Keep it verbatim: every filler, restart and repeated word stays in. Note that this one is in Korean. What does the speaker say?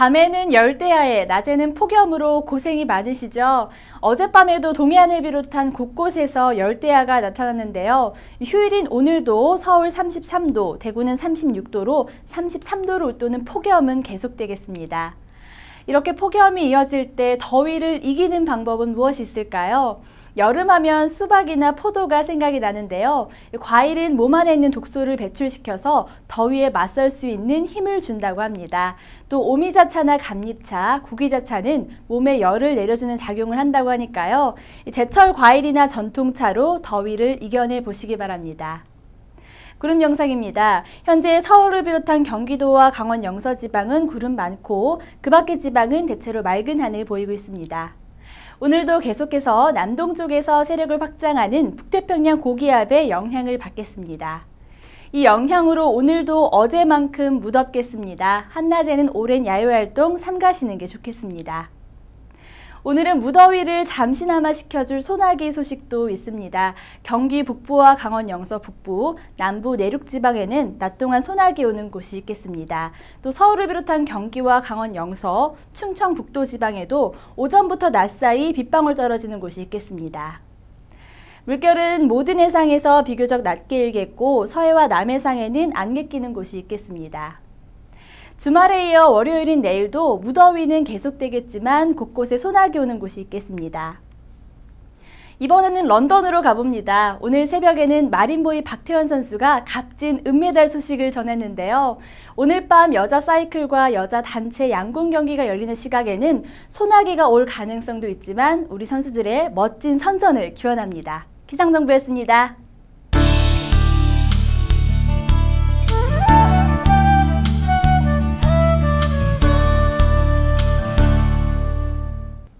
밤에는 열대야에, 낮에는 폭염으로 고생이 많으시죠? 어젯밤에도 동해안을 비롯한 곳곳에서 열대야가 나타났는데요. 휴일인 오늘도 서울 삼십삼 도, 대구는 삼십육 도로 삼십삼 도를 웃도는 폭염은 계속되겠습니다. 이렇게 폭염이 이어질 때 더위를 이기는 방법은 무엇이 있을까요? 여름하면 수박이나 포도가 생각이 나는데요. 과일은 몸 안에 있는 독소를 배출시켜서 더위에 맞설 수 있는 힘을 준다고 합니다. 또 오미자차나 감잎차, 구기자차는 몸에 열을 내려주는 작용을 한다고 하니까요. 제철 과일이나 전통차로 더위를 이겨내 보시기 바랍니다. 구름 영상입니다. 현재 서울을 비롯한 경기도와 강원 영서 지방은 구름 많고 그 밖의 지방은 대체로 맑은 하늘 보이고 있습니다. 오늘도 계속해서 남동쪽에서 세력을 확장하는 북태평양 고기압의 영향을 받겠습니다. 이 영향으로 오늘도 어제만큼 무덥겠습니다. 한낮에는 오랜 야외활동 삼가시는 게 좋겠습니다. 오늘은 무더위를 잠시나마 식혀줄 소나기 소식도 있습니다. 경기 북부와 강원 영서 북부, 남부 내륙 지방에는 낮 동안 소나기 오는 곳이 있겠습니다. 또 서울을 비롯한 경기와 강원 영서, 충청 북도 지방에도 오전부터 낮 사이 빗방울 떨어지는 곳이 있겠습니다. 물결은 모든 해상에서 비교적 낮게 일겠고 서해와 남해상에는 안개 끼는 곳이 있겠습니다. 주말에 이어 월요일인 내일도 무더위는 계속되겠지만 곳곳에 소나기 오는 곳이 있겠습니다. 이번에는 런던으로 가봅니다. 오늘 새벽에는 마린보이 박태환 선수가 값진 은메달 소식을 전했는데요. 오늘 밤 여자 사이클과 여자 단체 양궁 경기가 열리는 시각에는 소나기가 올 가능성도 있지만 우리 선수들의 멋진 선전을 기원합니다. 기상정보였습니다.